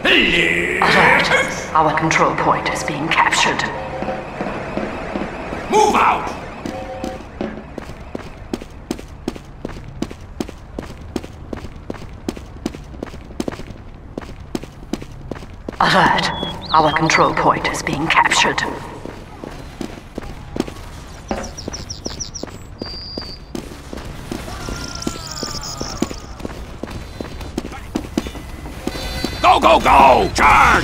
Alert! Our control point is being captured. Move out! Alert! Our control point is being captured. Go, go, go! Charge!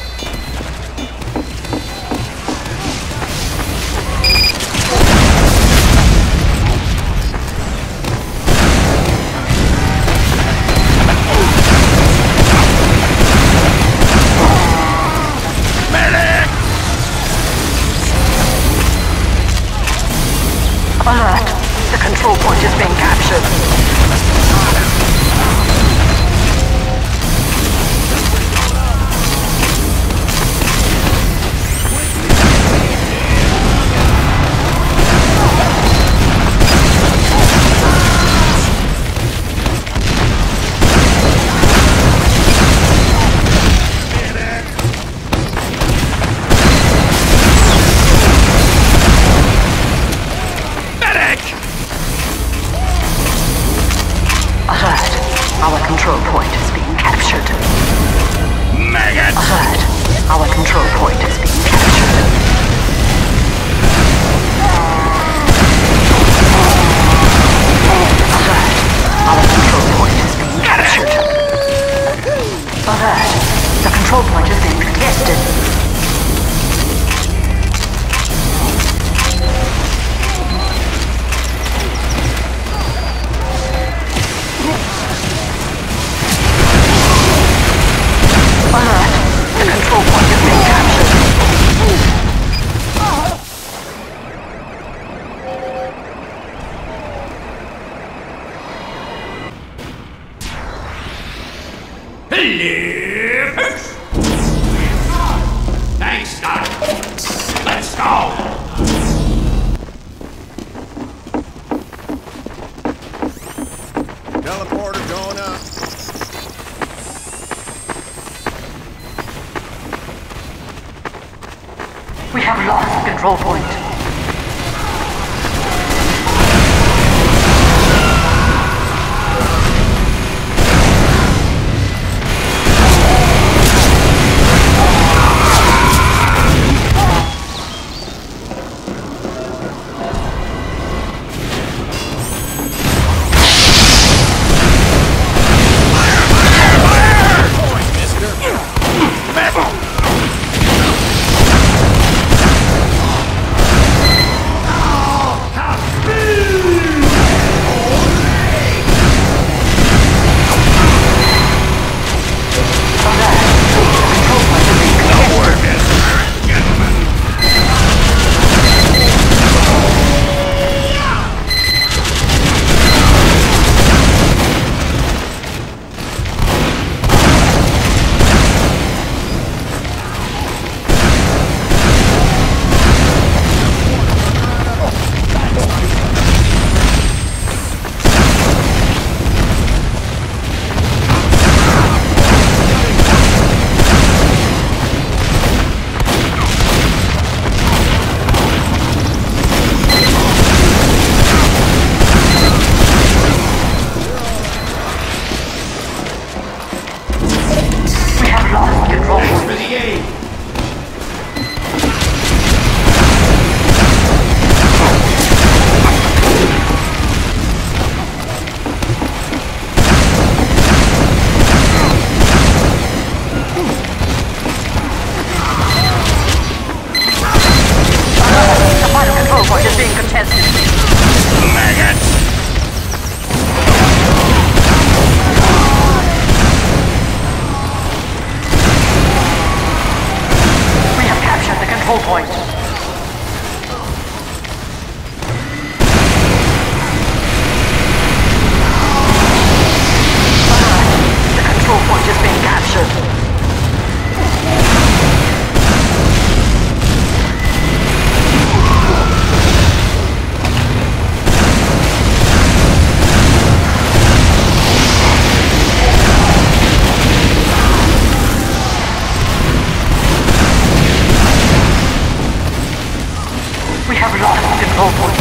Medic! Alert! The control point is being captured. Our control point is being captured. Maggots! Alert! Our control point is being captured. Alert! Our control point is being captured. Alert! The control point is being contested. Control point is being captured. Hello! Thanks, Doc. Let's go! Teleporter going up. We have lost control point. control point.